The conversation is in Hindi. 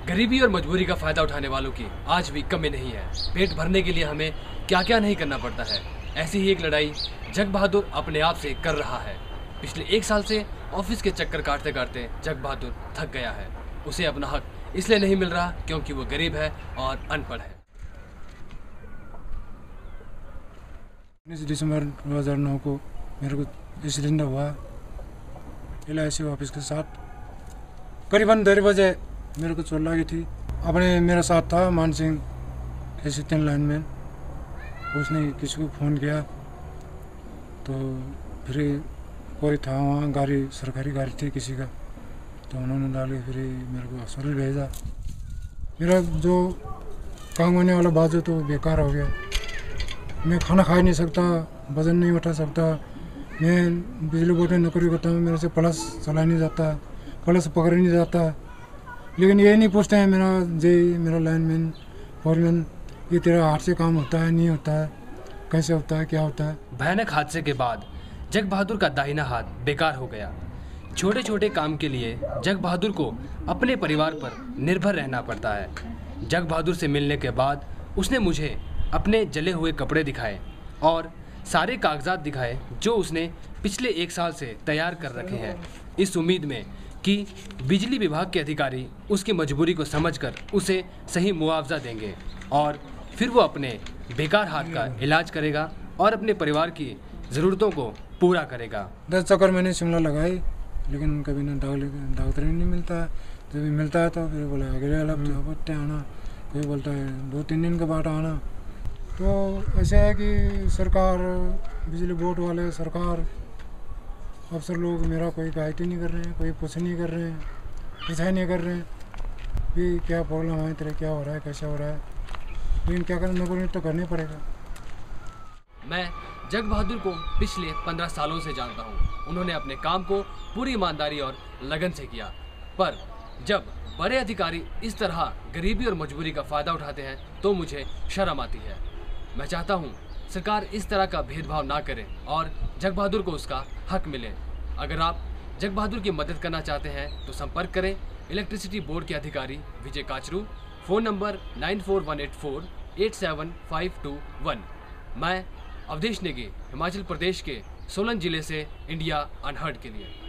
गरीबी और मजबूरी का फायदा उठाने वालों की आज भी कमी नहीं है। पेट भरने के लिए हमें क्या क्या नहीं करना पड़ता है। ऐसी ही एक लड़ाई जग बहादुर अपने आप से कर रहा है। पिछले 1 साल से ऑफिस के चक्कर काटते काटते जग बहादुर थक गया है। उसे अपना हक इसलिए नहीं मिल रहा क्योंकि वो गरीब है और अनपढ़ है। 19 दिसंबर 2009 को मेरे को एक्सीडेंट हुआ LIC ऑफिस के साथ। करीबन 10 बजे मेरे को चोट लगी थी। अपने मेरा साथ था मान सिंह असिस्टेंट लाइनमैन। उसने किसी को फ़ोन किया तो फिर कोई था वहाँ, गाड़ी सरकारी गाड़ी थी किसी का, तो उन्होंने डाल के फिर मेरे को हॉस्पिटल भेजा। मेरा जो काम करने वाला बाजू तो बेकार हो गया। मैं खाना खा नहीं सकता, वजन नहीं उठा सकता। मैं बिजली बोर्ड में नौकरी करता हूँ, मेरे से प्लस चला नहीं जाता, प्लस पकड़ नहीं जाता। लेकिन ये नहीं पूछते हैं मेरा मेरा लाइनमैन फॉरमैन, ये तेरा हाथ से काम होता है नहीं होता है, कैसे होता है, क्या होता है। भयानक हादसे के बाद जग बहादुर का दाहिना हाथ बेकार हो गया। छोटे छोटे काम के लिए जग बहादुर को अपने परिवार पर निर्भर रहना पड़ता है। जग बहादुर से मिलने के बाद उसने मुझे अपने जले हुए कपड़े दिखाए और सारे कागजात दिखाए जो उसने पिछले 1 साल से तैयार कर रखे हैं, इस उम्मीद में कि बिजली विभाग के अधिकारी उसकी मजबूरी को समझकर उसे सही मुआवजा देंगे और फिर वो अपने बेकार हाथ का इलाज करेगा और अपने परिवार की ज़रूरतों को पूरा करेगा। 10 चक्कर मैंने शिमला लगाई, लेकिन कभी ना डॉक्टर ही नहीं मिलता है। जब भी मिलता है तो फिर बोला अगले हफ्ते आना, कोई बोलता है 2-3 दिन के बाद आना। तो ऐसे है कि सरकार, बिजली बोर्ड वाले, सरकार, अफसर लोग मेरा कोई गाइड ही नहीं कर रहे हैं, कोई कुछ नहीं कर रहे हैं, पूछा नहीं कर रहे हैं कि क्या प्रॉब्लम है तेरे, क्या हो रहा है, कैसा हो रहा है। लेकिन क्या करना, नौकरी तो करनी पड़ेगा। मैं जग बहादुर को पिछले 15 सालों से जानता हूँ। उन्होंने अपने काम को पूरी ईमानदारी और लगन से किया, पर जब बड़े अधिकारी इस तरह गरीबी और मजबूरी का फ़ायदा उठाते हैं तो मुझे शर्म आती है। मैं चाहता हूँ सरकार इस तरह का भेदभाव ना करे और जग बहादुर को उसका हक मिले। अगर आप जग बहादुर की मदद करना चाहते हैं तो संपर्क करें इलेक्ट्रिसिटी बोर्ड के अधिकारी विजय काचरू। Phone number 9418487521। मैं अवधेश नेगी, हिमाचल प्रदेश के सोलन जिले से, इंडिया अनहर्ड के लिए।